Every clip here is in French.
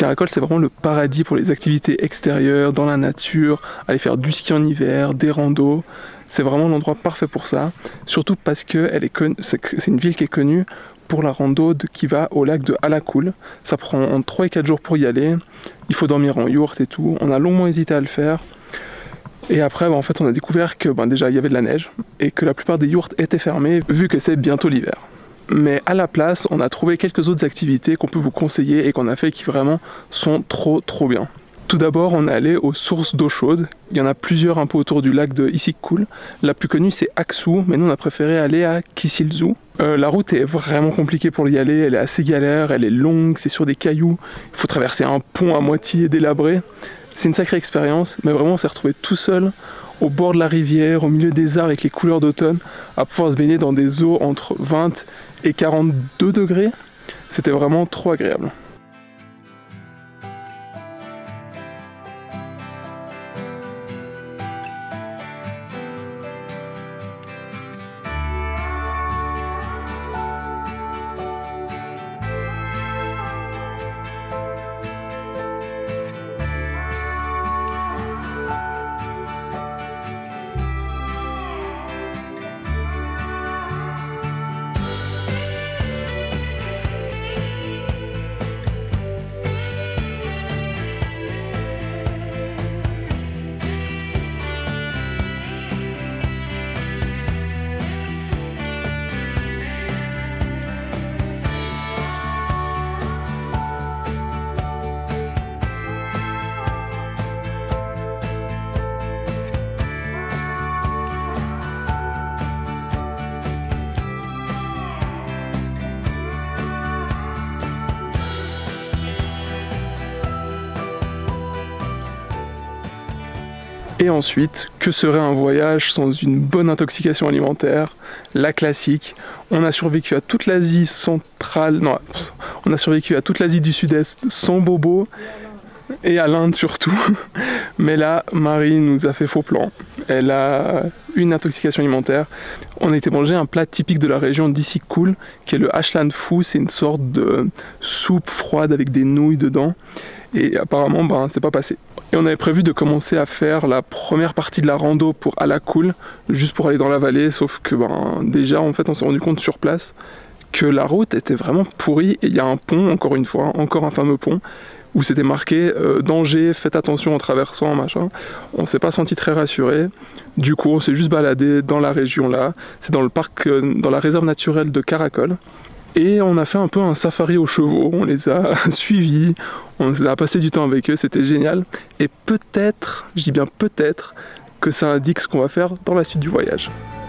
Karakol, c'est vraiment le paradis pour les activités extérieures, dans la nature, aller faire du ski en hiver, des randos. C'est vraiment l'endroit parfait pour ça, surtout parce que c'est une ville qui est connue pour la rando qui va au lac de Alakoul. Ça prend entre 3 et 4 jours pour y aller, il faut dormir en yourte et tout. On a longuement hésité à le faire. Et après, en fait, on a découvert que déjà, il y avait de la neige et que la plupart des yourtes étaient fermées vu que c'est bientôt l'hiver. Mais à la place, on a trouvé quelques autres activités qu'on peut vous conseiller et qu'on a fait qui vraiment sont trop bien. Tout d'abord, on est allé aux sources d'eau chaude. Il y en a plusieurs un peu autour du lac de Issyk-Kul. La plus connue, c'est Aksu, mais nous, on a préféré aller à Kisilzu. La route est vraiment compliquée pour y aller, elle est assez galère, elle est longue, c'est sur des cailloux. Il faut traverser un pont à moitié délabré. C'est une sacrée expérience, mais vraiment, on s'est retrouvé tout seul au bord de la rivière, au milieu des arbres avec les couleurs d'automne, à pouvoir se baigner dans des eaux entre 20 et 42 degrés. C'était vraiment trop agréable. Et ensuite, que serait un voyage sans une bonne intoxication alimentaire? La classique. On a survécu à toute l'Asie centrale, non, on a survécu à toute l'Asie du Sud-Est sans bobo, et à l'Inde surtout. Mais là, Marie nous a fait faux plan. Elle a une intoxication alimentaire. On a été manger un plat typique de la région d'Issyk-Kul, qui est le Ashlan Phu. C'est une sorte de soupe froide avec des nouilles dedans. Et apparemment, c'est pas passé. Et on avait prévu de commencer à faire la première partie de la rando pour Alakoul, juste pour aller dans la vallée, sauf que déjà, en fait, on s'est rendu compte sur place que la route était vraiment pourrie. Et il y a un pont, encore une fois, encore un fameux pont, où c'était marqué danger, faites attention en traversant, machin. On s'est pas senti très rassuré. Du coup, on s'est juste baladé dans la région là. C'est dans le parc, dans la réserve naturelle de Karakol. Et on a fait un peu un safari aux chevaux, on les a suivis, on a passé du temps avec eux, c'était génial. Et peut-être, je dis bien peut-être, que ça indique ce qu'on va faire dans la suite du voyage.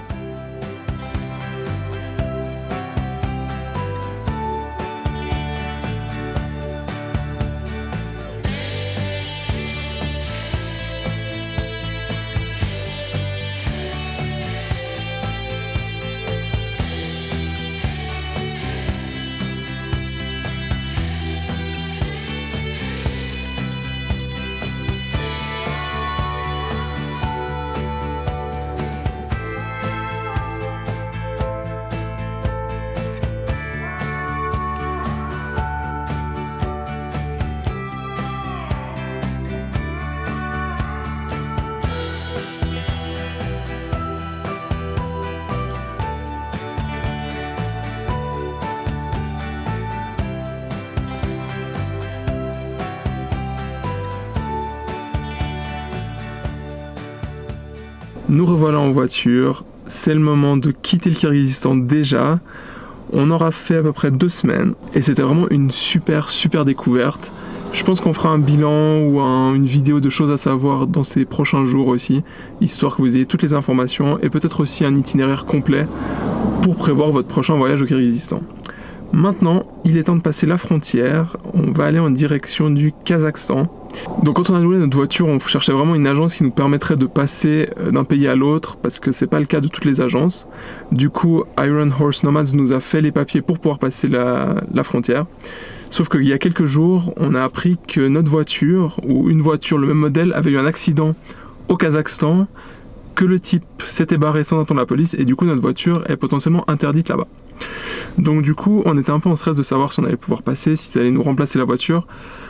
Nous revoilà en voiture, c'est le moment de quitter le Kirghizistan déjà. On aura fait à peu près 2 semaines et c'était vraiment une super découverte. Je pense qu'on fera un bilan ou une vidéo de choses à savoir dans ces prochains jours aussi, histoire que vous ayez toutes les informations et peut-être aussi un itinéraire complet pour prévoir votre prochain voyage au Kirghizistan. Maintenant, il est temps de passer la frontière, on va aller en direction du Kazakhstan. Donc quand on a loué notre voiture, on cherchait vraiment une agence qui nous permettrait de passer d'un pays à l'autre, parce que c'est pas le cas de toutes les agences. Du coup, Iron Horse Nomads nous a fait les papiers pour pouvoir passer la frontière. Sauf qu'il y a quelques jours, on a appris que notre voiture, ou une voiture, le même modèle, avait eu un accident au Kazakhstan, que le type s'était barré sans attendre la police, et du coup notre voiture est potentiellement interdite là-bas. Donc du coup, on était un peu en stress de savoir si on allait pouvoir passer, si ça allait nous remplacer la voiture.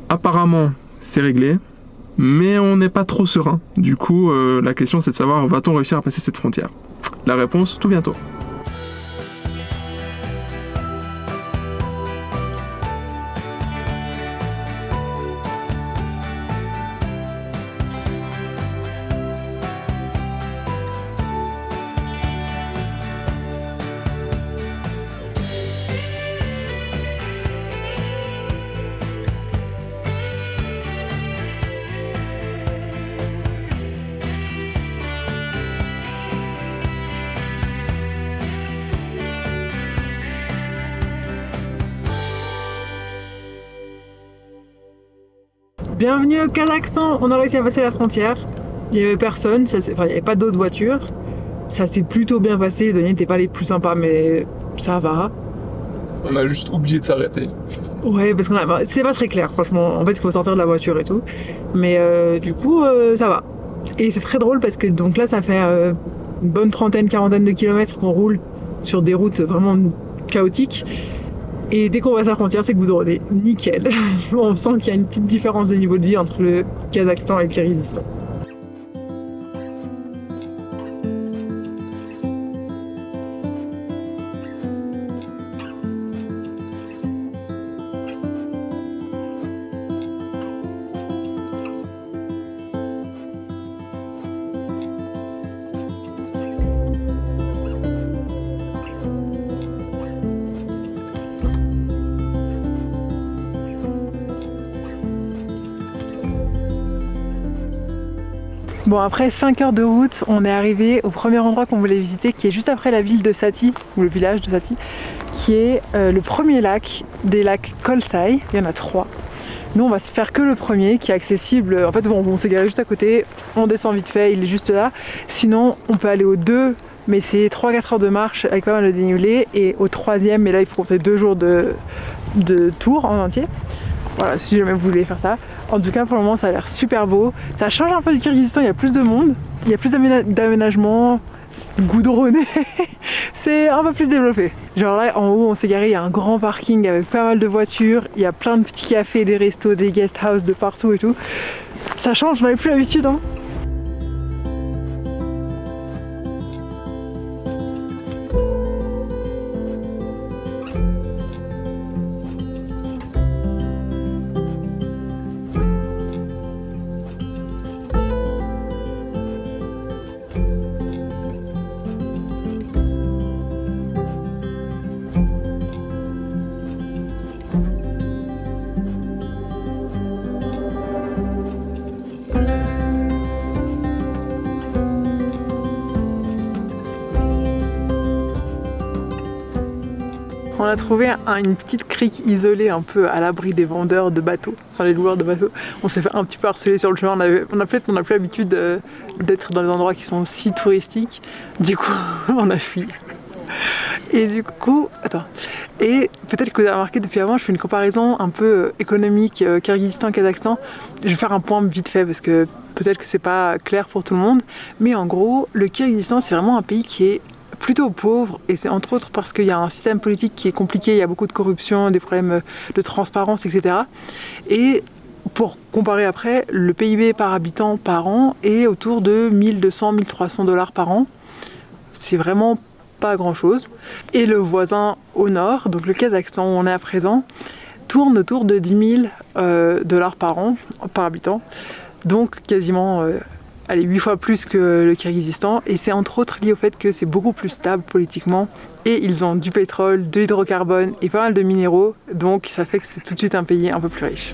apparemment, c'est réglé, mais on n'est pas trop serein. Du coup, la question c'est de savoir, va-t-on réussir à passer cette frontière? La réponse, tout bientôt. Bienvenue au Kazakhstan, on a réussi à passer la frontière. Il n'y avait personne, il n'y avait pas d'autres voitures. Ça s'est plutôt bien passé, les douaniers n'étaient pas les plus sympas, mais ça va. On a juste oublié de s'arrêter. Ouais, parce que c'est pas très clair, franchement. En fait, il faut sortir de la voiture et tout. Mais du coup, ça va. Et c'est très drôle parce que donc là, ça fait une bonne trentaine, quarantaine de kilomètres qu'on roule sur des routes vraiment chaotiques. Et dès qu'on passe la frontière, c'est goudronné. Nickel. On sent qu'il y a une petite différence de niveau de vie entre le Kazakhstan et le Kirghizistan. Bon, après 5 heures de route, on est arrivé au premier endroit qu'on voulait visiter, qui est juste après la ville de Sati, ou le village de Sati, qui est le premier lac des lacs Kolsay. Il y en a 3. Nous, on va se faire que le premier, qui est accessible. En fait, on s'est garé juste à côté, on descend vite fait, il est juste là. Sinon, on peut aller aux 2, mais c'est 3-4 heures de marche avec pas mal de dénivelé. Et au 3e, mais là, il faut compter 2 jours de tour en entier. Voilà, si jamais vous voulez faire ça. En tout cas, pour le moment, ça a l'air super beau. Ça change un peu du Kirghizistan, il y a plus de monde, il y a plus d'aménagements, goudronné. C'est un peu plus développé. Genre là, en haut, on s'est garé, il y a un grand parking avec pas mal de voitures, il y a plein de petits cafés, des restos, des guest houses de partout et tout. Ça change, on n'avait plus l'habitude, hein. On a trouvé une petite crique isolée un peu à l'abri des vendeurs de bateaux, enfin les loueurs de bateaux. On s'est fait un petit peu harceler sur le chemin, on a plus l'habitude d'être dans les endroits qui sont si touristiques. Du coup, on a fui. Et du coup, attends, et peut-être que vous avez remarqué depuis avant, je fais une comparaison un peu économique Kirghizistan-Kazakhstan. Je vais faire un point vite fait parce que peut-être que c'est pas clair pour tout le monde, mais en gros, le Kirghizistan c'est vraiment un pays qui est plutôt pauvre, et c'est entre autres parce qu'il y a un système politique qui est compliqué, il y a beaucoup de corruption, des problèmes de transparence, etc. Et pour comparer après, le PIB par habitant par an est autour de 1200-1300 $ par an. C'est vraiment pas grand chose. Et le voisin au nord, donc le Kazakhstan où on est à présent, tourne autour de 10 000 $ par an, par habitant. Donc quasiment allez, 8 fois plus que le Kirghizistan, et c'est entre autres lié au fait que c'est beaucoup plus stable politiquement, et ils ont du pétrole, de l'hydrocarbone et pas mal de minéraux, donc ça fait que c'est tout de suite un pays un peu plus riche.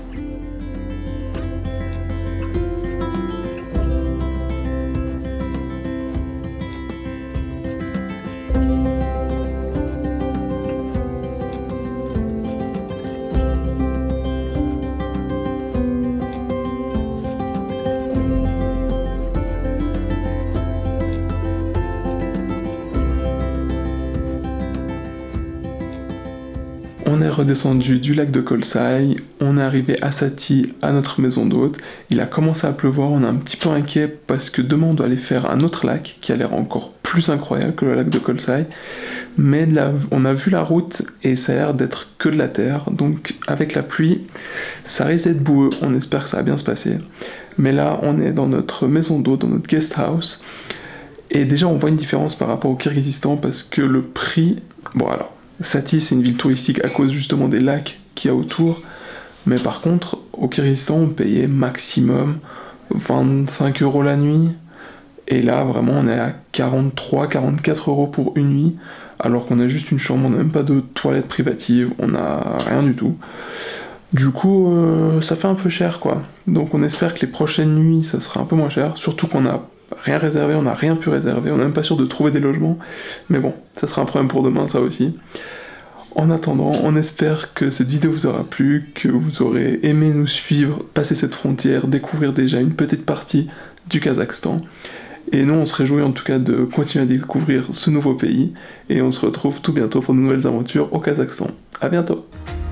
On est redescendu du lac de Kolsai, on est arrivé à Sati, à notre maison d'hôte. Il a commencé à pleuvoir, on est un petit peu inquiet parce que demain on doit aller faire un autre lac qui a l'air encore plus incroyable que le lac de Kolsai. Mais là, on a vu la route et ça a l'air d'être que de la terre. Donc avec la pluie, ça risque d'être boueux. On espère que ça va bien se passer. Mais là, on est dans notre maison d'hôte, dans notre guest house. Et déjà, on voit une différence par rapport au Kirghizistan parce que le prix... Bon alors, Sati, c'est une ville touristique à cause justement des lacs qu'il y a autour. Mais par contre, au Kirghizistan, on payait maximum 25 € la nuit. Et là, vraiment, on est à 43-44 € pour une nuit. Alors qu'on a juste une chambre, on n'a même pas de toilette privative, on n'a rien du tout. Du coup, ça fait un peu cher, quoi. Donc on espère que les prochaines nuits, ça sera un peu moins cher. Surtout qu'on n'a rien réservé, on n'a rien pu réserver. On n'est même pas sûr de trouver des logements. Mais bon, ça sera un problème pour demain, ça aussi. En attendant, on espère que cette vidéo vous aura plu, que vous aurez aimé nous suivre, passer cette frontière, découvrir déjà une petite partie du Kazakhstan. Et nous, on se réjouit en tout cas de continuer à découvrir ce nouveau pays. Et on se retrouve tout bientôt pour de nouvelles aventures au Kazakhstan. À bientôt!